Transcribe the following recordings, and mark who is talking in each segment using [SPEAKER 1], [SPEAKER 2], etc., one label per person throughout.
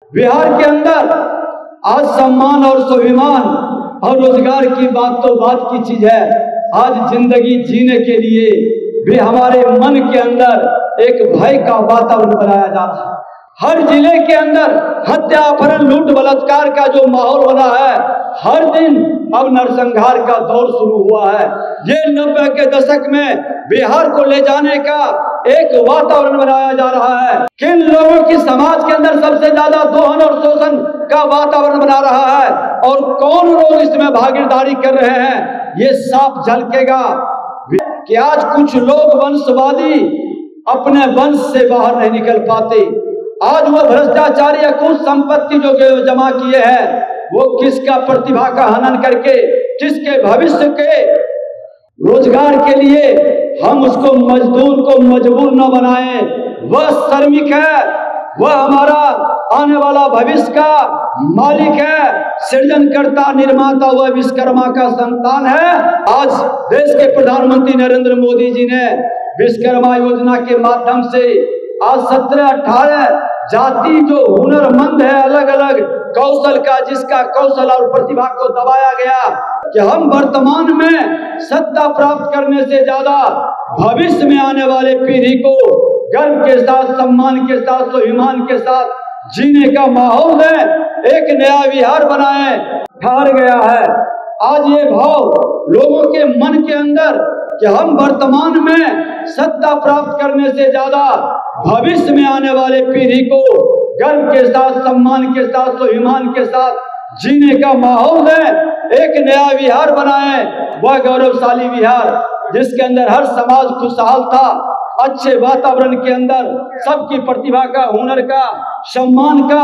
[SPEAKER 1] बिहार के अंदर आज सम्मान और स्वाभिमान और रोजगार की बात तो बात की चीज है। आज जिंदगी जीने के लिए भी हमारे मन के अंदर एक भय का वातावरण बनाया जा रहा है। हर जिले के अंदर हत्या, अपहरण, लूट, बलात्कार का जो माहौल बना है, हर दिन अब नरसंहार का दौर शुरू हुआ है। ये 90 के दशक में बिहार को ले जाने का एक वातावरण बनाया जा रहा है। किन लोगों की समाज के अंदर सबसे ज्यादा दोहन और शोषण का वातावरण बना रहा है और कौन लोग इसमें भागीदारी कर रहे हैं, ये साफ झलकेगा कि आज कुछ लोग वंशवादी अपने वंश से बाहर नहीं निकल पाते। आज वो भ्रष्टाचारी अकुल संपत्ति जो जमा किए हैं, वो किसका प्रतिभा का हनन करके किसके भविष्य के रोजगार के लिए हम उसको मजदूर को मजबूर न बनाएं। वह श्रमिक है, वह हमारा आने वाला भविष्य का मालिक है, सृजनकर्ता, निर्माता, वह विश्वकर्मा का संतान है। आज देश के प्रधानमंत्री नरेंद्र मोदी जी ने विश्वकर्मा योजना के माध्यम से आज 17-18 जाति जो हुनरमंद है, अलग अलग कौशल का, जिसका कौशल और प्रतिभा को दबाया गया कि हम वर्तमान में सत्ता प्राप्त करने से ज्यादा भविष्य में आने वाले पीढ़ी को गर्व के साथ, सम्मान के साथ, स्वाभिमान के साथ जीने का माहौल दें, एक नया बिहार बनाएं, ठहर गया है। आज ये भाव लोगों के मन के अंदर कि हम वर्तमान में सत्ता प्राप्त करने से ज्यादा भविष्य में आने वाले पीढ़ी को गर्व के साथ, सम्मान के साथ, स्वाभिमान के साथ जीने का माहौल दें, एक नया बिहार बनाएं, वह गौरवशाली बिहार जिसके अंदर हर समाज खुशहाल था, अच्छे वातावरण के अंदर सबकी प्रतिभा का, हुनर का, सम्मान का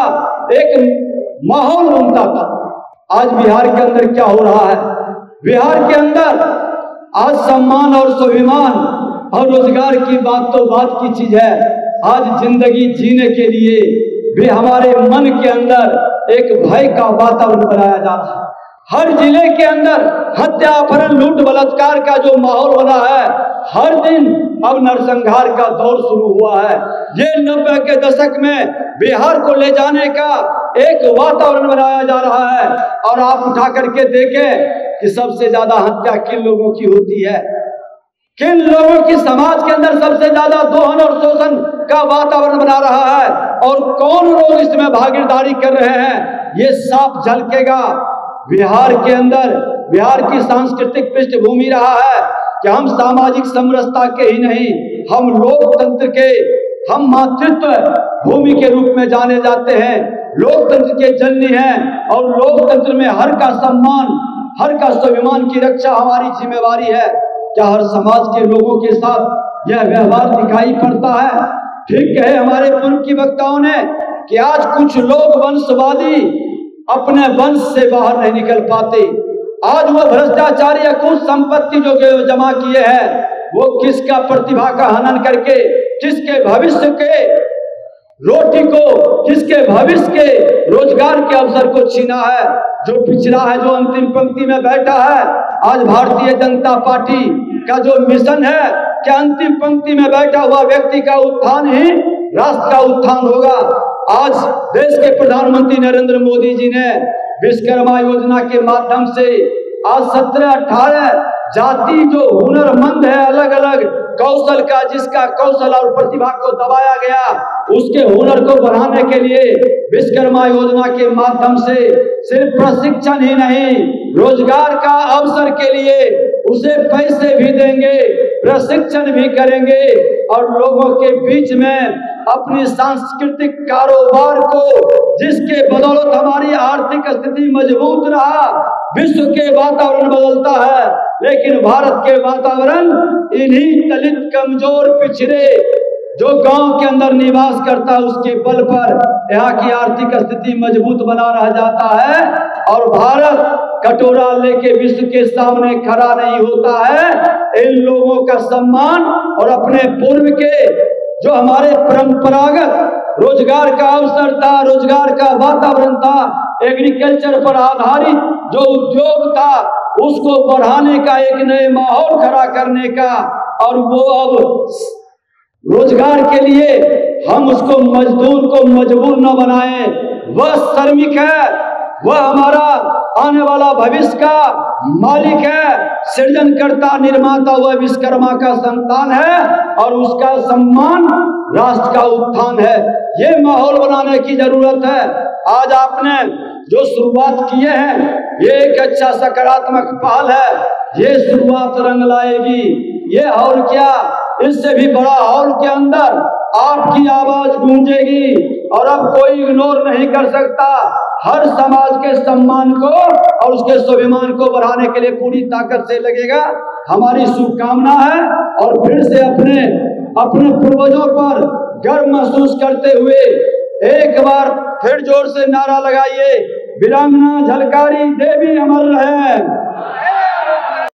[SPEAKER 1] एक माहौल बनता था। आज बिहार के अंदर क्या हो रहा है? बिहार के अंदर आज सम्मान और स्वाभिमान और रोजगार की बात तो बात की चीज है। आज जिंदगी जीने के लिए भी हमारे मन के अंदर एक भय का वातावरण बनाया जा रहा है। हर जिले के अंदर हत्या, अपहरण, लूट, बलात्कार का जो माहौल बना है, हर दिन अब नरसंहार का दौर शुरू हुआ है। ये 90 के दशक में बिहार को ले जाने का एक वातावरण बनाया जा रहा है। और आप उठा करके देखें कि सबसे ज्यादा हत्या किन लोगों की होती है, किन लोगों की समाज के अंदर सबसे ज्यादा दोहन और शोषण का वातावरण बना रहा है और कौन लोग इसमें भागीदारी कर रहे हैं, ये साफ झलकेगा। बिहार के अंदर बिहार की सांस्कृतिक पृष्ठभूमि रहा है कि हम सामाजिक समरसता के ही नहीं, हम लोकतंत्र के, हम मातृत्व भूमि के रूप में जाने जाते हैं, लोकतंत्र के जननी हैं और लोकतंत्र में हर का सम्मान, हर का स्वाभिमान की रक्षा हमारी जिम्मेवारी है। क्या हर समाज के लोगों के साथ यह व्यवहार दिखाई पड़ता है? ठीक कहे हमारे पूर्व की वक्ताओं ने कि आज कुछ लोग वंशवादी अपने वंश से बाहर नहीं निकल पाते। आज वो भ्रष्टाचारी अकुल संपत्ति जो जमा किए हैं, वो किसका प्रतिभा का हनन करके किसके भविष्य के रोटी को, किसके भविष्य के रोजगार के अवसर को छीना है। जो पिछड़ा है, जो अंतिम पंक्ति में बैठा है, आज भारतीय जनता पार्टी का जो मिशन है कि अंतिम पंक्ति में बैठा हुआ व्यक्ति का उत्थान ही राष्ट्र का उत्थान होगा। आज देश के प्रधानमंत्री नरेंद्र मोदी जी ने विश्वकर्मा योजना के माध्यम से आज 17-18 जाति जो हुनरमंद है, अलग अलग कौशल का, जिसका कौशल और प्रतिभा को दबाया गया, उसके हुनर को बढ़ाने के लिए विश्वकर्मा योजना के माध्यम से सिर्फ प्रशिक्षण ही नहीं, रोजगार का अवसर के लिए उसे पैसे भी देंगे, प्रशिक्षण भी करेंगे और लोगों के बीच में अपनी सांस्कृतिक कारोबार को, जिसके बदौलत हमारी आर्थिक स्थिति मजबूत रहा। विश्व के वातावरण बदलता है, लेकिन भारत के वातावरण इन्हीं दलित, कमजोर, पिछड़े जो गांव के अंदर निवास करता है, उसके बल पर यहाँ की आर्थिक स्थिति मजबूत बना रह जाता है और भारत कटोरा लेके विश्व के सामने खड़ा नहीं होता है। इन लोगों का सम्मान और अपने पूर्व के जो हमारे परंपरागत रोजगार का अवसर था, रोजगार का वातावरण था, एग्रीकल्चर पर आधारित जो उद्योग था, उसको बढ़ाने का, एक नए माहौल खड़ा करने का, और वो अब रोजगार के लिए हम उसको मजदूर को मजबूर न बनाएं, वह श्रमिक है, वह हमारा आने वाला भविष्य का मालिक है, सृजनकर्ता निर्माता, वह विश्वकर्मा का संतान है और उसका सम्मान राष्ट्र का उत्थान है। ये माहौल बनाने की जरूरत है। आज आपने जो शुरुआत किए हैं ये एक अच्छा सकारात्मक पहल है। ये शुरुआत रंग लाएगी। ये हॉल क्या, इससे भी बड़ा हॉल के अंदर आपकी आवाज गूंजेगी और अब कोई इग्नोर नहीं कर सकता। हर समाज के सम्मान को और उसके स्वाभिमान को बढ़ाने के लिए पूरी ताकत से लगेगा। हमारी शुभकामना है और फिर से अपने पूर्वजों पर गर्व महसूस करते हुए एक बार फिर जोर से नारा लगाइए, वीरांगना झलकारी देवी अमर रहे।